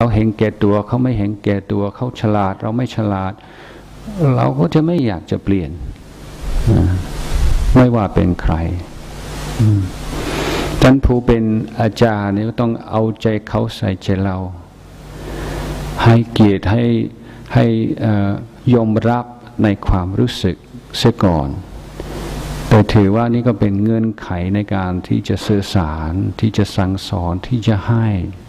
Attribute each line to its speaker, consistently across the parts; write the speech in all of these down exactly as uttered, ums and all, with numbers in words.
Speaker 1: เราเห็นแก่ตัวเขาไม่เห็นแก่ตัวเขาฉลาดเราไม่ฉลาดเราก็จะไม่อยากจะเปลี่ยนไม่ว่าเป็นใครท่านผู้เป็นอาจารย์เนี่ยก็ต้องเอาใจเขาใส่ใจเราให้เกียรติให้ให้ยอมรับในความรู้สึกเสียก่อนแต่ถือว่านี่ก็เป็นเงื่อนไขในการที่จะสื่อสารที่จะสั่งสอนที่จะให้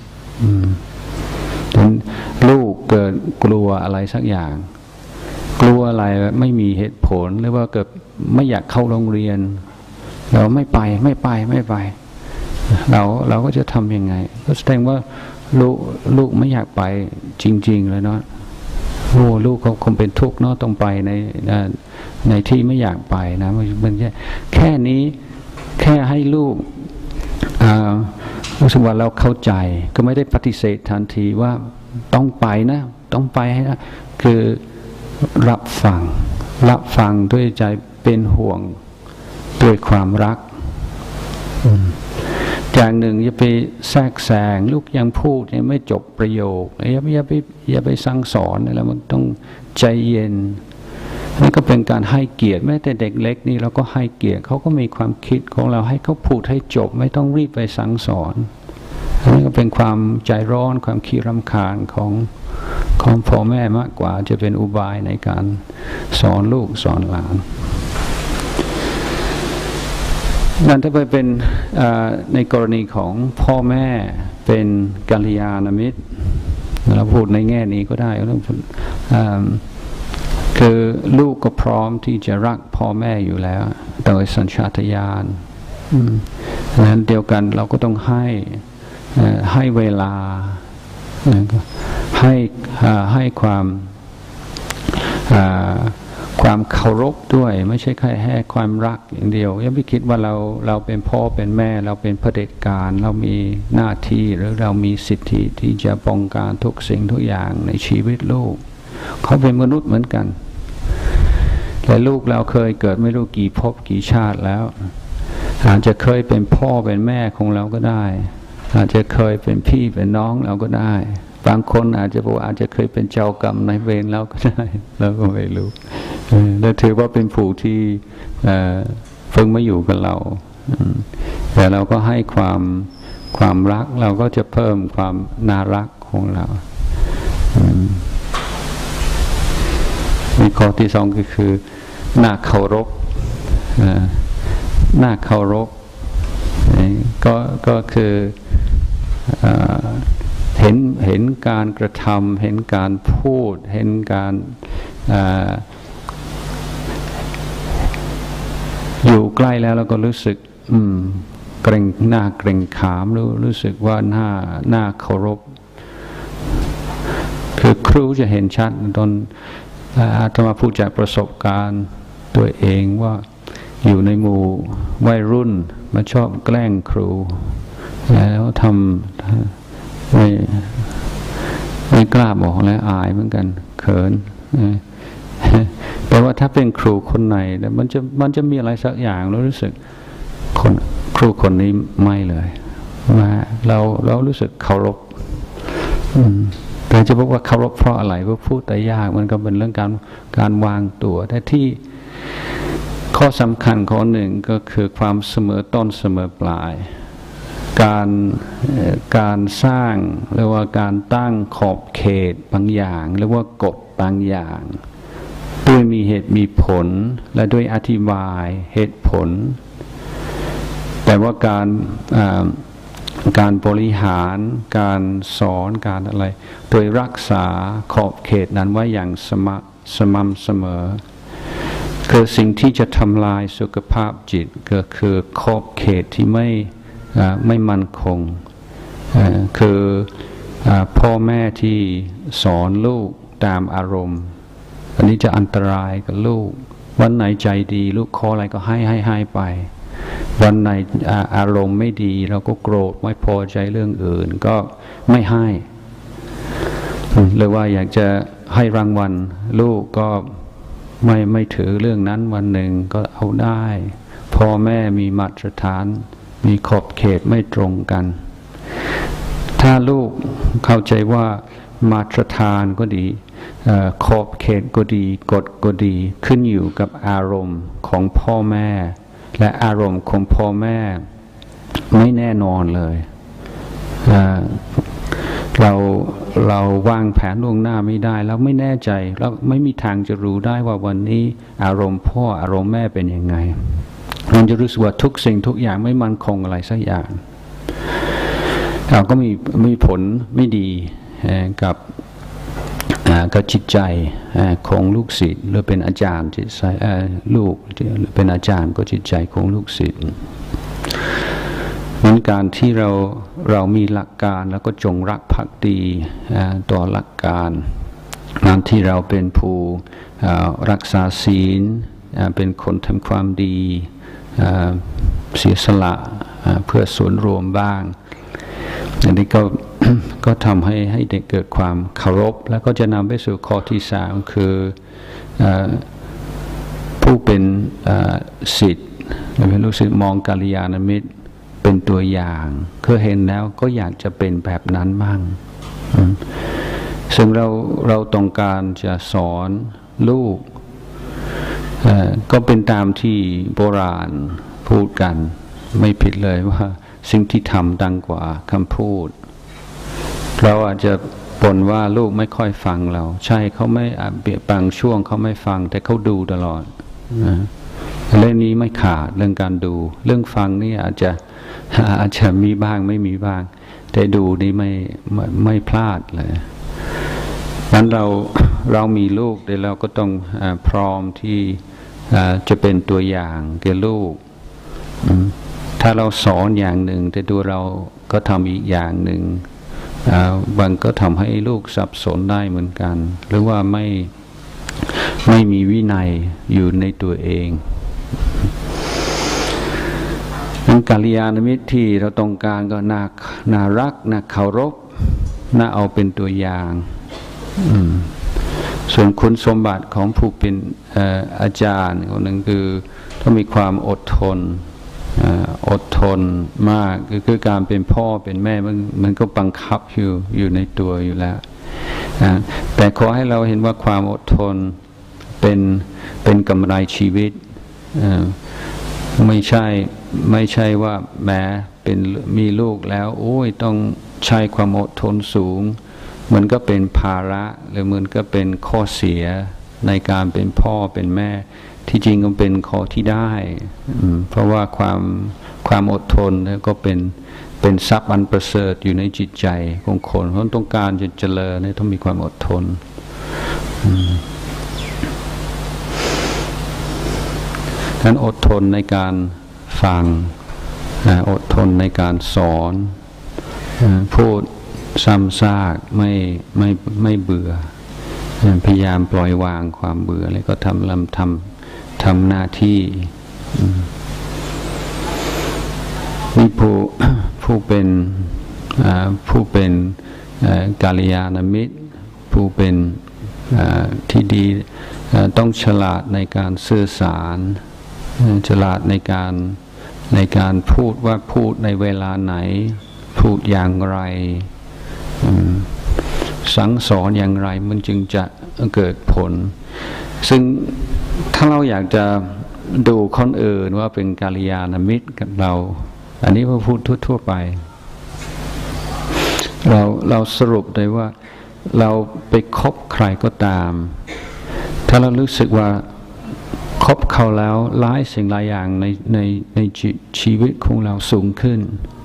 Speaker 1: ลูกเกิดกลัวอะไรสักอย่างกลัวอะไรไม่มีเหตุผลหรือว่าเกิดไม่อยากเข้าโรงเรียนเราไม่ไปไม่ไปไม่ไปเราเราก็จะทำยังไงก็แสดงว่าลูกลูกไม่อยากไปจริงๆเลยเนาะโอ้ลูกเขาคงเป็นทุกข์เนาะต้องไปในในที่ไม่อยากไปนะมันแค่แค่นี้แค่ให้ลูกรู้สึกว่าเราเข้าใจก็ไม่ได้ปฏิเสธทันทีว่าต้องไปนะต้องไปให้นะคือรับฟังรับฟังด้วยใจเป็นห่วงด้วยความรักอย่างหนึ่งอย่าไปแทรกแซงลูกยังพูดยังไม่จบประโยคอย่าอย่าไปอย่าไปสั่งสอนแล้วมันต้องใจเย็นนั่นก็เป็นการให้เกียรติแม้แต่เด็กเล็กนี่เราก็ให้เกียรติเขาก็มีความคิดของเราให้เขาพูดให้จบไม่ต้องรีบไปสั่งสอนนั่นก็เป็นความใจร้อนความขี้รำคาญของของพ่อแม่มากกว่าจะเป็นอุบายในการสอนลูกสอนหลานนั่นถ้าไปเป็นในกรณีของพ่อแม่เป็นกัลยาณมิตรเราพูดในแง่นี้ก็ได้คือลูกก็พร้อมที่จะรักพ่อแม่อยู่แล้วโดยสัญชาตญาณนั้นเดียวกันเราก็ต้องให้ให้เวลาให้ให้ความความเคารพด้วยไม่ใช่แค่แค่ความรักอย่างเดียวอย่าไปคิดว่าเราเราเป็นพ่อเป็นแม่เราเป็นเผด็จการเรามีหน้าที่หรือเรามีสิทธิที่จะป้องกันทุกสิ่งทุกอย่างในชีวิตลูกเขาเป็นมนุษย์เหมือนกันแต่ลูกเราเคยเกิดไม่รู้กี่ภพกี่ชาติแล้วอาจจะเคยเป็นพ่อเป็นแม่ของเราก็ได้อาจจะเคยเป็นพี่เป็นน้องเราก็ได้บางคนอาจจะบอกอาจจะเคยเป็นเจ้ากรรมนายเวรเราก็ได้เราก็ไม่รู้แต่ถือว่าเป็นผู้ที่เพิ่งมาอยู่กับเราแต่เราก็ให้ความความรักเราก็จะเพิ่มความน่ารักของเรามีข้อที่สองก็คือน่าเคารพน่าเคารพก็ก็คือเห็นเห็นการกระทำเห็นการพูดเห็นการอยู่ใกล้แล้วเราก็รู้สึกอืมเกรงหน้าเกรงขามรู้รู้สึกว่าหน้าหน้าเคารพคือครูจะเห็นชัดตอนอาตมาพูดจากประสบการณ์ตัวเองว่าอยู่ในหมู่วัยรุ่นมาชอบแกล้งครูแล้วทำไม่ไม่กล้าบอกแล้วอายเหมือนกันเขินแต่ว่าถ้าเป็นครูคนไหนมันจะมันจะมีอะไรสักอย่างเรารู้สึกคนครูคนนี้ไม่เลยมาเราเรารู้สึกเคารพแต่จะบอกว่าเคารพเพราะอะไรเพราะพูดแต่ยากมันก็เป็นเรื่องการการวางตัวแต่ที่ข้อสำคัญข้อหนึ่งก็คือความเสมอต้นเสมอปลายการการสร้างหรือว่าการตั้งขอบเขตบางอย่างหรือว่ากฎบางอย่างด้วยมีเหตุมีผลและด้วยอธิบายเหตุผลแต่ว่าการการบริหารการสอนการอะไรโดยรักษาขอบเขตนั้นไว้อย่างสม่ำสม่ำเสมอคือสิ่งที่จะทำลายสุขภาพจิตก็คือขอบเขตที่ไม่ไม่มั่นคงคือพ่อแม่ที่สอนลูกตามอารมณ์อันนี้จะอันตรายกับลูกวันไหนใจดีลูกขออะไรก็ให้ให้ให้ไปวันไหนอารมณ์ไม่ดีเราก็โกรธไม่พอใจเรื่องอื่นก็ไม่ให้หรือว่าอยากจะให้รางวัลลูกก็ไม่ไม่ถือเรื่องนั้นวันหนึ่งก็เอาได้พ่อแม่มีมาตรฐานมีขอบเขตไม่ตรงกันถ้าลูกเข้าใจว่ามาตรฐานก็ดีขอบเขตก็ดีกฎก็ดีขึ้นอยู่กับอารมณ์ของพ่อแม่และอารมณ์ของพ่อแม่ไม่แน่นอนเลยเราเราวางแผนล่วงหน้าไม่ได้แล้วไม่แน่ใจแล้วไม่มีทางจะรู้ได้ว่าวันนี้อารมณ์พ่ออารมณ์แม่เป็นยังไงมันจะรู้สึกว่าทุกสิ่งทุกอย่างไม่มั่นคงอะไรสักอย่างเราก็มีมีผลไม่ดีกับกับจิตใจของลูกศิษย์หรือเป็นอาจารย์จิตใจลูกหรือเป็นอาจารย์ก็จิตใจของลูกศิษย์นั้นการที่เราเรามีหลักการแล้วก็จงรักภักดีต่อหลักการนั้นที่เราเป็นผู้รักษาศีลเป็นคนทำความดีเสียสละเพื่อส่วนรวมบ้างอันนี้ก็ ก็ทำให้ให้เด็กเกิดความเคารพแล้วก็จะนำไปสู่ข้อที่สามคือผู้เป็นศิษย์หรือลูกศิษย์มองกัลยาณมิตรเป็นตัวอย่างคือเห็นแล้วก็อยากจะเป็นแบบนั้นบ้างซึ่งเราเราต้องการจะสอนลูกก็เป็นตามที่โบราณพูดกันไม่ผิดเลยว่าสิ่งที่ทำดังกว่าคำพูดเราอาจจะบ่นว่าลูกไม่ค่อยฟังเราใช่เขาไม่บางช่วงเขาไม่ฟังแต่เขาดูตลอดเรื่องนี้ไม่ขาดเรื่องการดูเรื่องฟังนี่อาจจะอาจจะมีบ้างไม่มีบ้างแต่ดูนี่ไม่ไม่ไม่พลาดเลยนั้นเราเรามีลูกแต่เราก็ต้องพร้อมที่จะเป็นตัวอย่างแก่ลูกถ้าเราสอนอย่างหนึ่งแต่ดูเราก็ทำอีกอย่างหนึ่งบางก็ทำให้ลูกสับสนได้เหมือนกันหรือว่าไม่ไม่มีวินัยอยู่ในตัวเองนั้นกัลยาณมิตรที่เราต้องการก็น่าน่ารักน่าเคารพน่าเอาเป็นตัวอย่างส่วนคุณสมบัติของผู้เป็นอาจารย์คนหนึ่งคือต้องมีความอดทนอดทนมากคือการเป็นพ่อเป็นแม่มันมันก็บังคับอยู่อยู่ในตัวอยู่แล้วแต่ขอให้เราเห็นว่าความอดทนเป็นเป็นกำไรชีวิตไม่ใช่ไม่ใช่ว่าแม้เป็นมีลูกแล้วโอ้ยต้องใช้ความอดทนสูงมันก็เป็นภาระหรือมันก็เป็นข้อเสียในการเป็นพ่อเป็นแม่ที่จริงก็เป็นข้อที่ได้เพราะว่าความความอดทนก็เป็นเป็นทรัพย์อันประเสริฐอยู่ในจิตใจของคนเพราะต้องการจะเจริญต้องมีความอดทนท่านอดทนในการฟังอดทนในการสอนพูดซ้ำซากไม่ไม่ไม่เบื่อพยายามปล่อยวางความเบื่อแล้วก็ทำลำทำทำหน้าที่นี่ผู้ผู้เป็นผู้เป็นกัลยาณมิตรผู้เป็นที่ดีต้องฉลาดในการสื่อสารฉลาดในการในการพูดว่าพูดในเวลาไหนพูดอย่างไรสั่งสอนอย่างไรมันจึงจะเกิดผลซึ่งถ้าเราอยากจะดูคนอื่นว่าเป็นกัลยาณมิตรกับเราอันนี้พอพูดทั่วๆไปเราเราสรุปได้ว่าเราไปคบใครก็ตามถ้าเรารู้สึกว่าคบเขาแล้วหลายสิ่งหลายอย่างในในในชีวิตของเราสูงขึ้น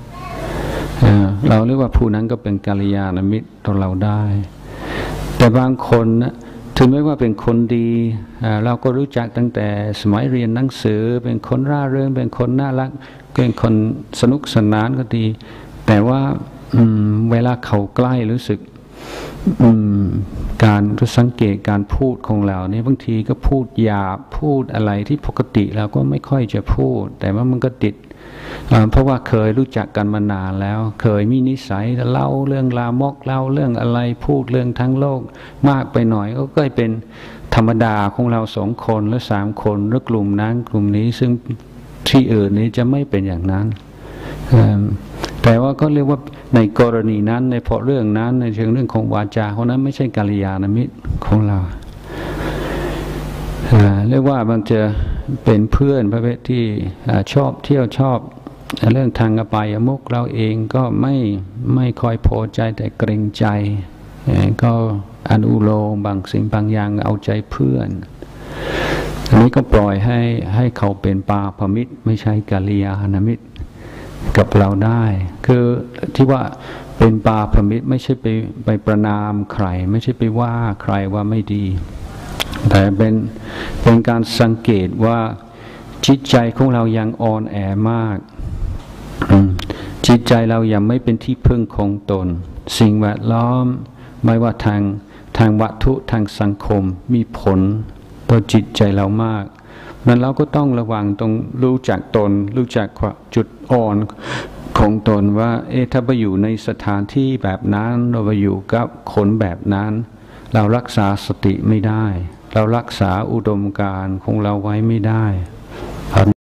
Speaker 1: เราเรียกว่าผู้นั้นก็เป็นกัลยาณมิตรต่อเราได้แต่บางคนนะถึงแม้ว่าเป็นคนดีเราก็รู้จักตั้งแต่สมัยเรียนหนังสือเป็นคนร่าเริงเป็นคนน่ารักเป็นคนสนุกสนานก็ดีแต่ว่าเวลาเขาใกล้รู้สึกการสังเกตการพูดของเราเนี่ยบางทีก็พูดหยาบพูดอะไรที่ปกติเราก็ไม่ค่อยจะพูดแต่ว่ามันก็ติดเพราะว่าเคยรู้จักกันมานานแล้วเคยมีนิสัยเล่าเรื่องลามกเล่าเรื่องอะไรพูดเรื่องทั้งโลกมากไปหน่อยก็ก็เป็นธรรมดาของเราสองคนหรือสามคนหรือกลุ่มนั้นกลุ่มนี้ซึ่งที่อื่นนี้จะไม่เป็นอย่างนั้นแต่แต่ว่าก็เรียกว่าในกรณีนั้นในเพราะเรื่องนั้นในเชิงเรื่องของวาจาคนนั้นไม่ใช่กัลยาณมิตรของเราเรียกว่ามันจะเป็นเพื่อนประเภทที่ชอบเที่ยวชอบเรื่องทางอบายมุขเราเองก็ไม่ไม่คอยพอใจแต่เกรงใจก็อนุโลมบางสิ่งบางอย่างเอาใจเพื่อนอันนี้ก็ปล่อยให้ให้เขาเป็นปาพมิตรไม่ใช่กัลยาณมิตรกับเราได้คือที่ว่าเป็นปาพมิตรไม่ใช่ไปไปประนามใครไม่ใช่ไปว่าใครว่าไม่ดีแต่เป็นเป็นการสังเกตว่าจิตใจของเรายังอ่อนแอมากจิตใจเรายังไม่เป็นที่พึ่งของตนสิ่งแวดล้อมไม่ว่าทางทางวัตถุทางสังคมมีผลต่อจิตใจเรามากนั้นเราก็ต้องระวังตรงรู้จักตนรู้จักจุดอ่อนของตนว่าเอ๊ะถ้าไปอยู่ในสถานที่แบบนั้นเราไปอยู่กับคนแบบนั้นเรารักษาสติไม่ได้เรารักษาอุดมการณ์ของเราไว้ไม่ได้